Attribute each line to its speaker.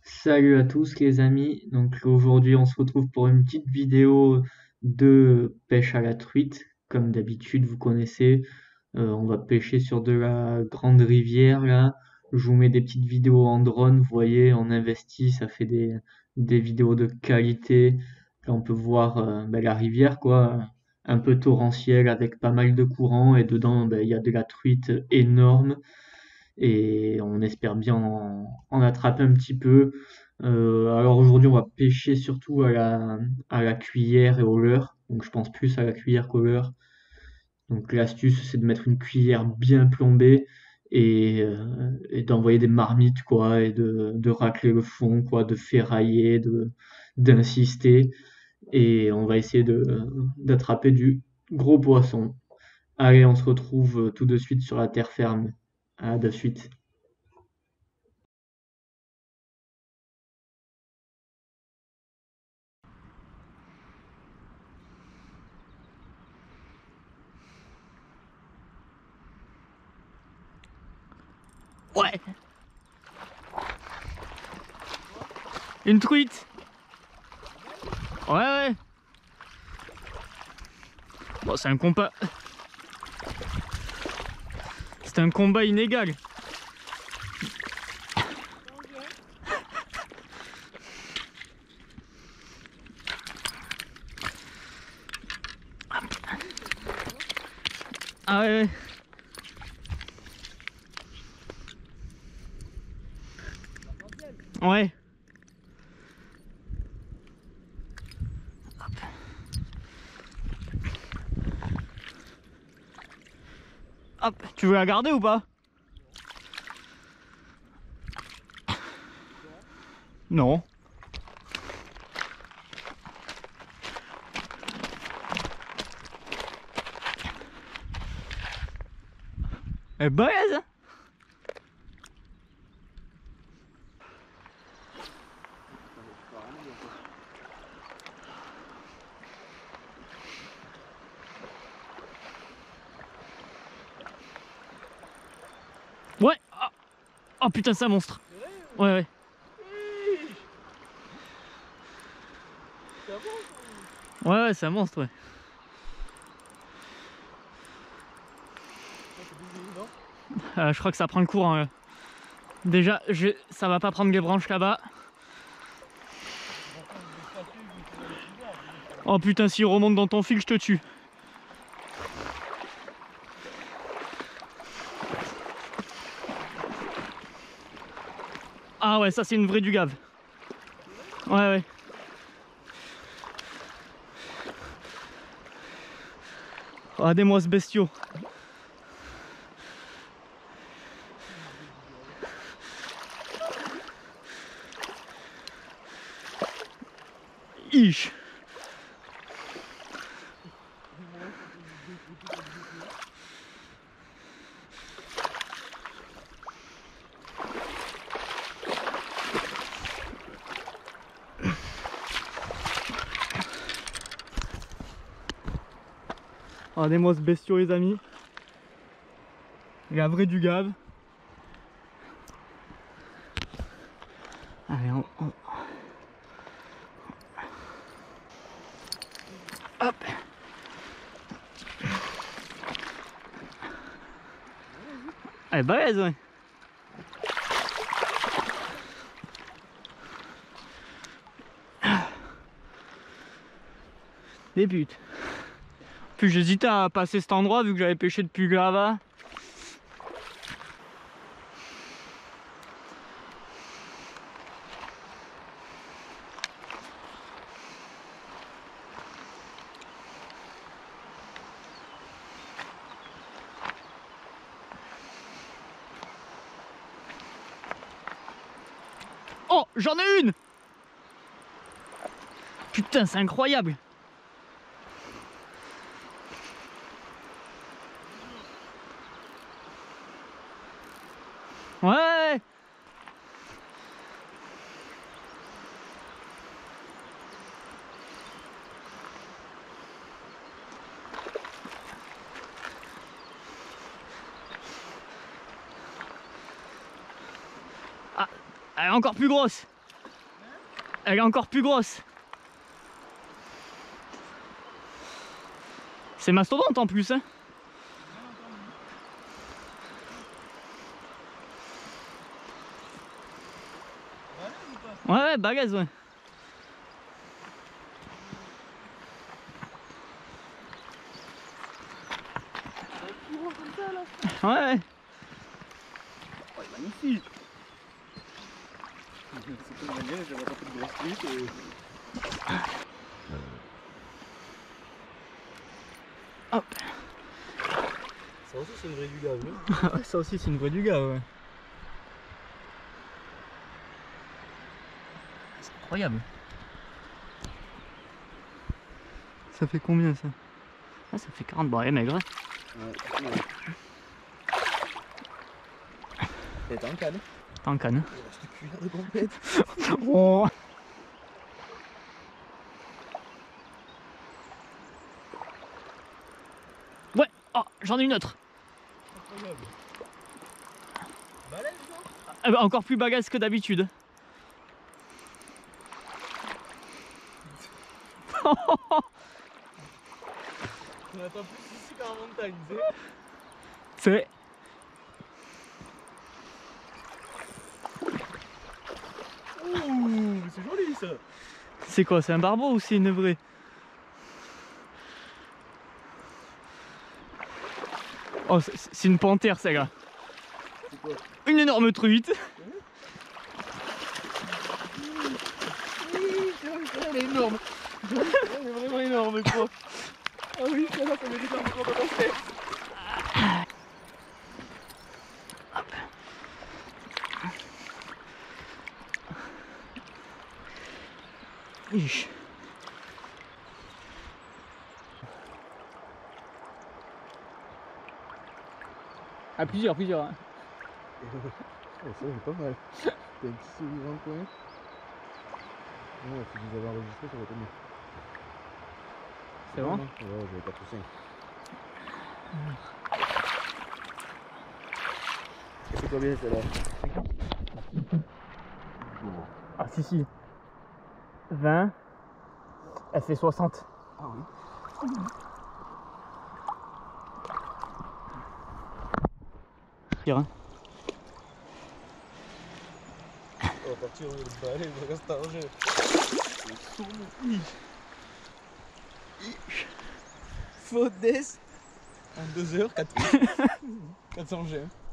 Speaker 1: Salut à tous les amis, donc aujourd'hui on se retrouve pour une petite vidéo de pêche à la truite. Comme d'habitude vous connaissez, on va pêcher sur de la grande rivière là. Je vous mets des petites vidéos en drone, vous voyez, on investit, ça fait des vidéos de qualité. Là on peut voir la rivière quoi, un peu torrentielle avec pas mal de courant et dedans il y a de la truite énorme et on espère bien en attraper un petit peu. Alors aujourd'hui, on va pêcher surtout à la cuillère et au leurre. Donc je pense plus à la cuillère qu'au leurre. Donc l'astuce, c'est de mettre une cuillère bien plombée et d'envoyer des marmites, quoi, et de racler le fond, quoi, de ferrailler, d'insister. Et on va essayer d'attraper du gros poisson. Allez, on se retrouve tout de suite sur la terre ferme. À de suite.
Speaker 2: Ouais, une truite. Ouais, ouais. Bon, c'est un combat. C'est un combat inégal. Ah ouais, ouais. Ouais. Hop, tu veux la garder ou pas? Non. Elle est balèze, hein. Ouais. Oh, oh, putain, c'est un monstre. Ouais, ouais. Ouais, ouais, c'est un monstre, ouais. Je crois que ça prend le courant, là. Déjà, ça va pas prendre les branches là-bas. Oh putain, s'il remonte dans ton fil, je te tue. Ah ouais, ça c'est une vraie dugave. Ouais, ouais. Ah, des monstres bestiaux. Ich. Ah, des monstres bestiaux les amis. La vraie dugave. Allez, hop. Elle est balèze, ouais. Des putes. Puis j'hésitais à passer cet endroit vu que j'avais pêché depuis là-bas. Oh, j'en ai une! Putain, c'est incroyable! Ouais! Ah, elle est encore plus grosse! Elle est encore plus grosse. C'est mastodonte en plus, hein. Ouais, balèze, ouais. Ouais.
Speaker 3: Oh, il est magnifique. C'est comme manière, j'avais pas fait de grosse truc et...
Speaker 2: Hop.
Speaker 3: Ça aussi c'est une vraie du gars, oui.
Speaker 2: Ça aussi c'est une vraie du gars, ouais. C'est incroyable. Ça fait combien ça? Ah, ça fait 40, bon elle est maigre. Hein.
Speaker 3: Ouais. Et t'es en canne.
Speaker 2: T'es en canne.
Speaker 3: Il reste cuillère de complète.
Speaker 2: Oh. Ouais, oh, j'en ai une autre.
Speaker 3: Incroyable. Balèze, non?
Speaker 2: Ah, bah, encore plus bagasse que d'habitude.
Speaker 3: On attend plus ici qu'en montagne, tu sais.
Speaker 2: C'est...
Speaker 3: Ouh, c'est joli ça.
Speaker 2: C'est quoi? C'est un barbeau ou c'est une vraie? Oh, c'est une panthère celle-là.
Speaker 3: C'est quoi?
Speaker 2: Une énorme truite.
Speaker 3: Oui, elle est énorme. Elle est vraiment énorme, quoi. Ah oui, ça va, ça mérite un peu de respect.
Speaker 2: Ich. Ah, plusieurs. Hein.
Speaker 3: Oh, ça c'est pas mal. T'as un petit sourire dans le coin. Ouais, si vous avez enregistré, ça va être mieux.
Speaker 2: C'est bon?
Speaker 3: Ouais, j'avais 4 ou 5. C'est combien celle-là? 50.
Speaker 2: Ah si. 20. Elle fait 60.
Speaker 3: Ah oui.
Speaker 2: Hein.
Speaker 3: On va partir au balai, on reste arrangé. C'est sourd. Faute d'ess. En 2 heures, 400 G.